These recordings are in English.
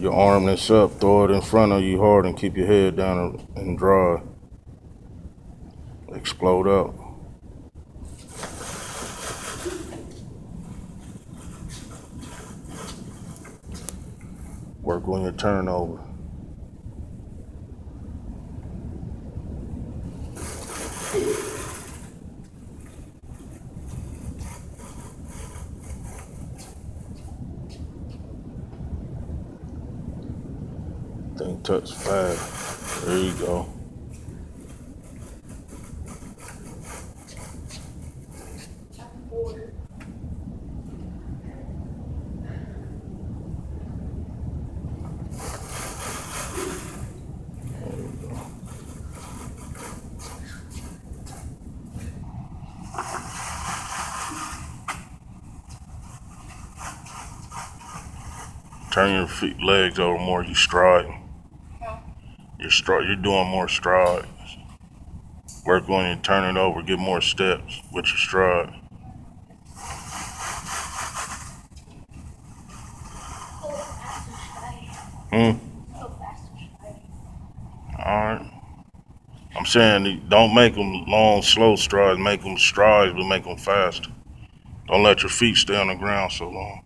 Your arm this up, throw it in front of you hard and keep your head down and dry. Explode out. Work on your turnover. Thing touch fast. There you go. Turn your feet, legs over more. You stride. You're doing more strides. Work on you, turn it over, get more steps with your stride. Alright. I'm saying don't make them long, slow strides. Make them strides, but make them faster. Don't let your feet stay on the ground so long.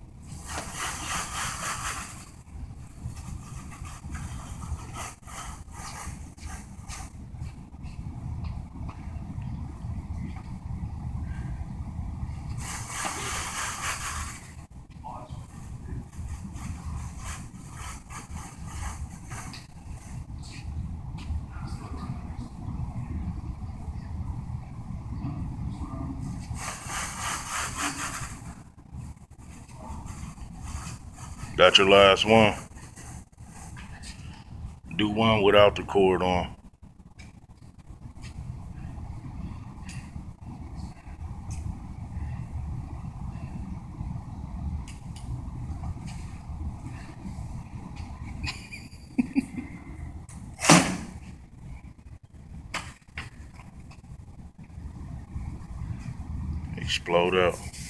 Got your last one. Do one without the cord on. Explode out.